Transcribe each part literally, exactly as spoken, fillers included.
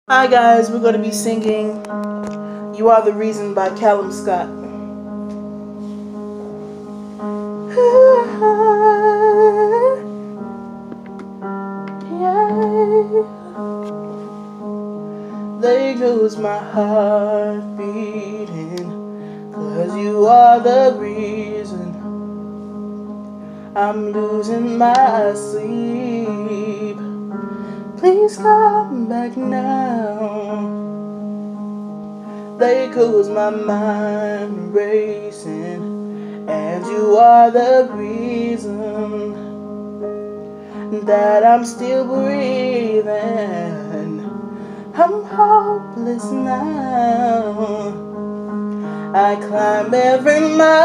Hi guys, we're going to be singing You Are the Reason by Calum Scott. Yeah. There goes my heart beating, 'cause you are the reason I'm losing my sleep. Please come back now. There goes my mind racing, and you are the reason that I'm still breathing. I'm hopeless now. I climb every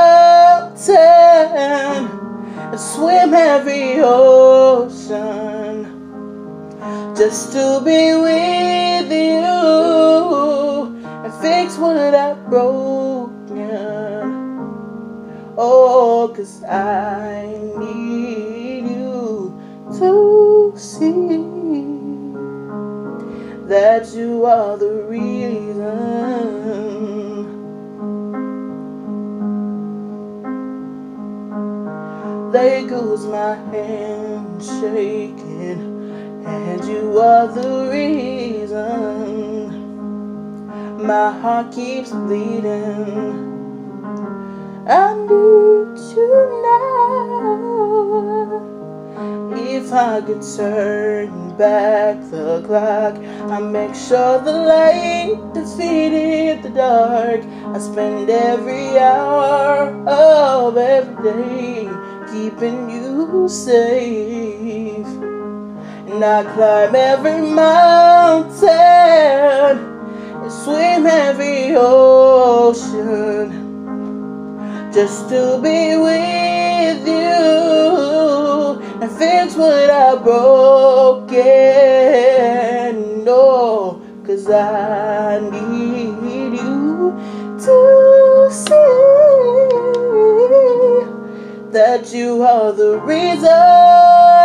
mountain and swim every ocean just to be with you and fix what I've broken. Oh, 'cause I need you to see that you are the reason. There goes my hand shaking, and you are the reason my heart keeps bleeding. I need you now. If I could turn back the clock, I make sure the light defeated the dark. I spend every hour of every day keeping you safe. And I climb every mountain and swim every ocean just to be with you and fix what I broken. No, 'cause I need you to see that you are the reason.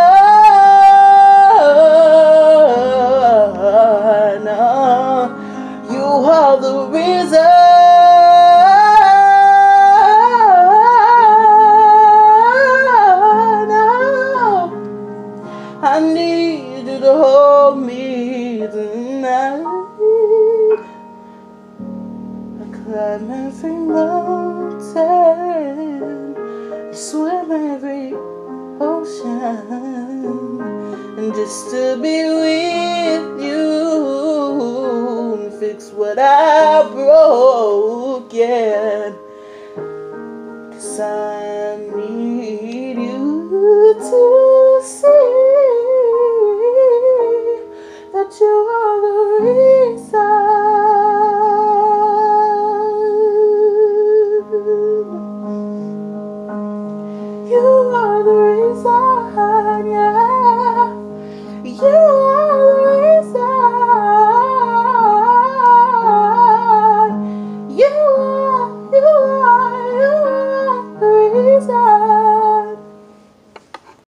You are the reason. I need you to hold me tonight. I climb every mountain, swim every ocean, and just to be with you and fix what I broke, yeah.